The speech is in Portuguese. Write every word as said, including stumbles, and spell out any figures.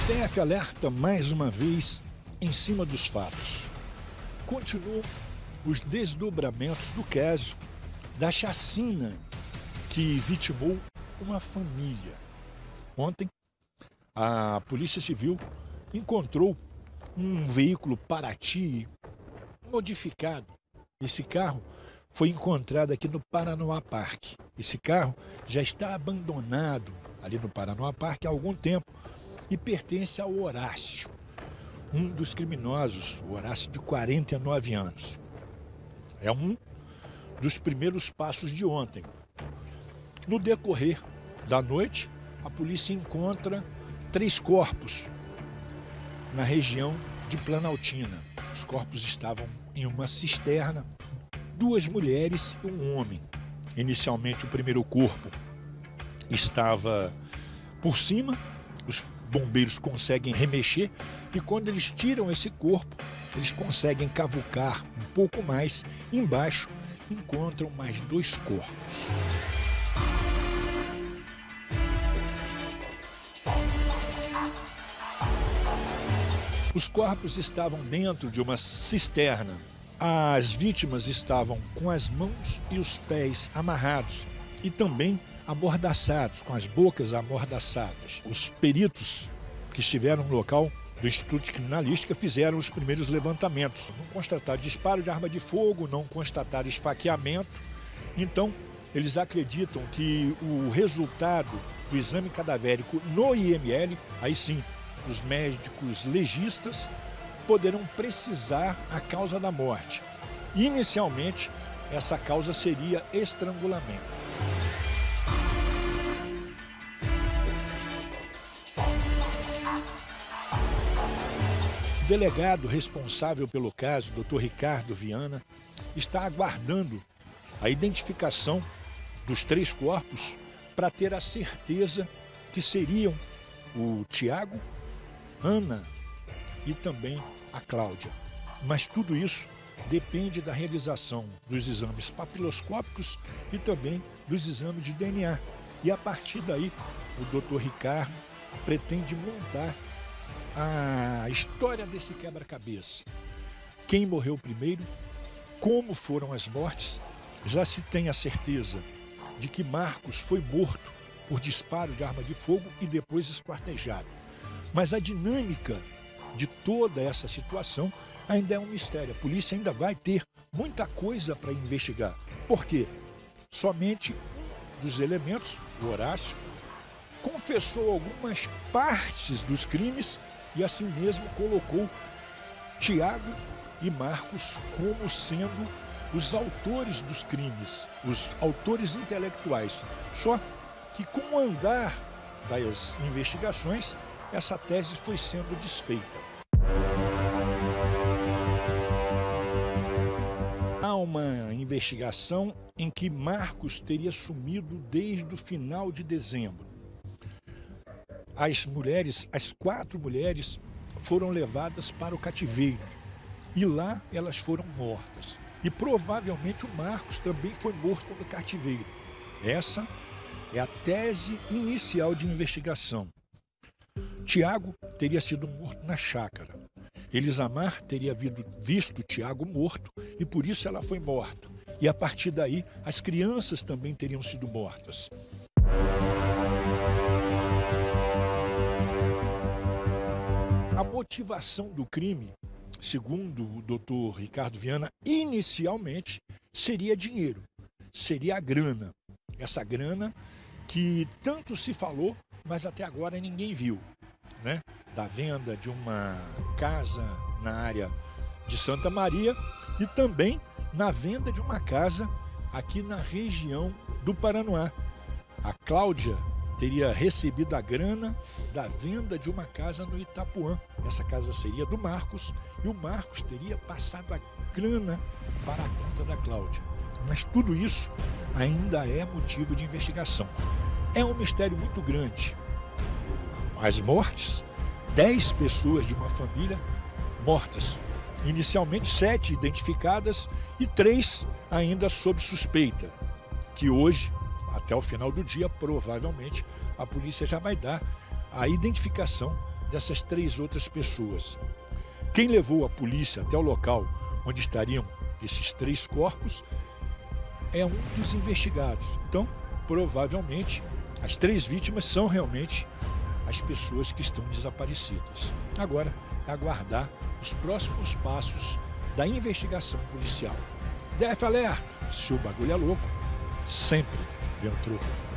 P F alerta mais uma vez em cima dos fatos. Continuam os desdobramentos do caso da chacina que vitimou uma família. Ontem, a Polícia Civil encontrou um veículo Paraty modificado. Esse carro foi encontrado aqui no Paranoá Parque. Esse carro já está abandonado ali no Paranoá Parque há algum tempo e pertence ao Horácio, um dos criminosos, o Horácio de quarenta e nove anos. É um dos primeiros passos de ontem. No decorrer da noite, a polícia encontra três corpos na região de Planaltina. Os corpos estavam em uma cisterna, duas mulheres e um homem. Inicialmente, o primeiro corpo estava por cima, os bombeiros conseguem remexer e quando eles tiram esse corpo, eles conseguem cavucar um pouco mais. Embaixo, encontram mais dois corpos. Os corpos estavam dentro de uma cisterna. As vítimas estavam com as mãos e os pés amarrados e também amordaçados, com as bocas amordaçadas. Os peritos que estiveram no local do Instituto de Criminalística fizeram os primeiros levantamentos. Não constataram disparo de arma de fogo, não constataram esfaqueamento. Então, eles acreditam que o resultado do exame cadavérico no I M L, aí sim, os médicos legistas poderão precisar a causa da morte. Inicialmente, essa causa seria estrangulamento. O delegado responsável pelo caso, doutor Ricardo Viana, está aguardando a identificação dos três corpos para ter a certeza que seriam o Tiago, Ana e também a Cláudia. Mas tudo isso depende da realização dos exames papiloscópicos e também dos exames de D N A. E a partir daí, o doutor Ricardo pretende montar a história desse quebra-cabeça. Quem morreu primeiro, como foram as mortes, já se tem a certeza de que Marcos foi morto por disparo de arma de fogo e depois esquartejado. Mas a dinâmica de toda essa situação ainda é um mistério. A polícia ainda vai ter muita coisa para investigar. Por quê? Somente um dos elementos, o Horácio, confessou algumas partes dos crimes e assim mesmo colocou Tiago e Marcos como sendo os autores dos crimes, os autores intelectuais. Só que com o andar das investigações, essa tese foi sendo desfeita. Há uma investigação em que Marcos teria sumido desde o final de dezembro. As mulheres, as quatro mulheres, foram levadas para o cativeiro e lá elas foram mortas. E provavelmente o Marcos também foi morto no cativeiro. Essa é a tese inicial de investigação. Tiago teria sido morto na chácara. Elisamar teria visto Tiago morto e por isso ela foi morta. E a partir daí, as crianças também teriam sido mortas. A motivação do crime, segundo o doutor Ricardo Viana, inicialmente seria dinheiro, seria a grana. Essa grana que tanto se falou, mas até agora ninguém viu, né? Da venda de uma casa na área de Santa Maria e também na venda de uma casa aqui na região do Paranoá. A Cláudia teria recebido a grana da venda de uma casa no Itapuã. Essa casa seria do Marcos e o Marcos teria passado a grana para a conta da Cláudia. Mas tudo isso ainda é motivo de investigação. É um mistério muito grande. As mortes, dez pessoas de uma família mortas. Inicialmente sete identificadas e três ainda sob suspeita, que hoje, até o final do dia, provavelmente, a polícia já vai dar a identificação dessas três outras pessoas. Quem levou a polícia até o local onde estariam esses três corpos é um dos investigados. Então, provavelmente, as três vítimas são realmente as pessoas que estão desaparecidas. Agora, é aguardar os próximos passos da investigação policial. D F alerta, se o bagulho é louco, sempre vem o troco.